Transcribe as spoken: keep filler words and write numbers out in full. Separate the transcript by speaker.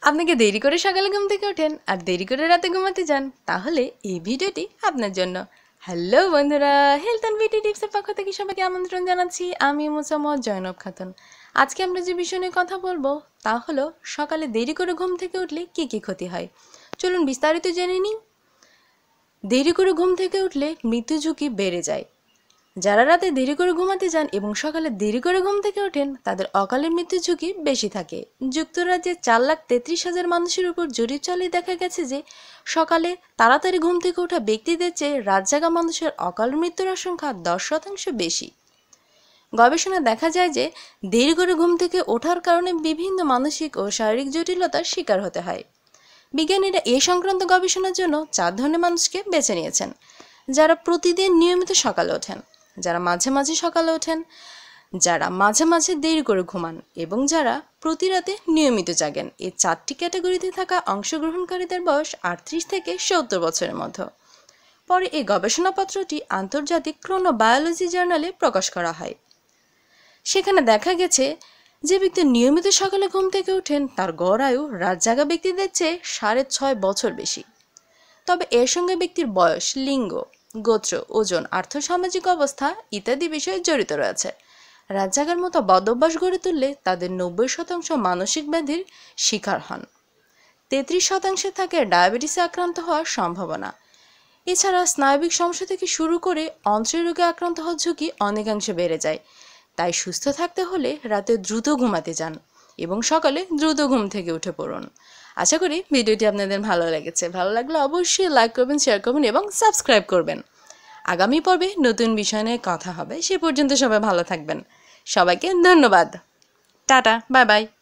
Speaker 1: আপনি কি দেরি করে সকালে ঘুম থেকে ওঠেন আর দেরি করে রাতে ঘুমাতে যান? তাহলে এই ভিডিওটি আপনার জন্য। হ্যালো বন্ধুরা, হেলথ অ্যান্ড বিউটি টিপসের পক্ষ থেকে সবাইকে আমন্ত্রণ জানাচ্ছি। আমি মোসাম্মদ জয়নব খাতুন। আজকে আমরা যে বিষয় নিয়ে কথা বলবো তা হলো সকালে দেরি করে ঘুম থেকে উঠলে কী কী ক্ষতি হয়। চলুন বিস্তারিত জেনে নিই। দেরি করে ঘুম থেকে উঠলে মৃত্যু ঝুঁকি বেড়ে যায়। যারা রাতে দেরি করে ঘুমাতে যান এবং সকালে দেরি করে ঘুম থেকে ওঠেন তাদের অকালে মৃত্যুর ঝুঁকি বেশি থাকে। যুক্তরাজ্যে চার লাখ তেত্রিশ হাজার মানুষের উপর জরিপ চালিয়ে দেখা গেছে যে সকালে তাড়াতাড়ি ঘুম থেকে ওঠা ব্যক্তিদের চেয়ে রাত জাগা মানুষের অকাল মৃত্যুর আশঙ্কা দশ শতাংশ বেশি। গবেষণায় দেখা যায় যে দেরি করে ঘুম থেকে ওঠার কারণে বিভিন্ন মানসিক ও শারীরিক জটিলতার শিকার হতে হয়। বিজ্ঞানীরা এ সংক্রান্ত গবেষণার জন্য চার ধরনের মানুষকে বেছে নিয়েছেন। যারা প্রতিদিন নিয়মিত সকালে ওঠেন, যারা মাঝে মাঝে সকালে ওঠেন, যারা মাঝে মাঝে দেরি করে ঘুমান এবং যারা প্রতি রাতে নিয়মিত জাগেন। এই চারটি ক্যাটাগরিতে থাকা অংশগ্রহণকারীদের বয়স আটত্রিশ থেকে সত্তর বছরের মধ্যে। পরে এই গবেষণাপত্রটি আন্তর্জাতিক ক্রোনোবায়োলজি জার্নালে প্রকাশ করা হয়। সেখানে দেখা গেছে যে ব্যক্তি নিয়মিত সকালে ঘুম থেকে ওঠেন তার গড় আয়ু রাত জাগা ব্যক্তিদের চেয়ে সাড়ে ছয় বছর বেশি। তবে এর সঙ্গে ব্যক্তির বয়স, লিঙ্গ, গোত্র, ওজন, আর্থসামাজিক অবস্থা ইত্যাদি বিষয়ে জড়িত রয়েছে। রাত জাগার মতো বদভ্যাস গড়ে তুললে তাদের নব্বই শতাংশ মানসিক ব্যাধির শিকার হন। তেত্রিশ শতাংশে থাকে ডায়াবেটিসে আক্রান্ত হওয়ার সম্ভাবনা। এছাড়া স্নায়বিক সমস্যা থেকে শুরু করে অন্ত্রের রোগে আক্রান্ত হওয়ার ঝুঁকি অনেকাংশে বেড়ে যায়। তাই সুস্থ থাকতে হলে রাতে দ্রুত ঘুমাতে যান এবং সকালে দ্রুত ঘুম থেকে উঠে পড়ুন। আশা করি ভিডিওটি আপনাদের ভালো লেগেছে। ভালো লাগলে অবশ্যই লাইক করবেন, শেয়ার করবেন এবং সাবস্ক্রাইব করবেন। আগামী পর্বে নতুন বিষয় নিয়ে কথা হবে। সে পর্যন্ত সবাই ভালো থাকবেন। সবাইকে ধন্যবাদ। Ta-ta, bye by.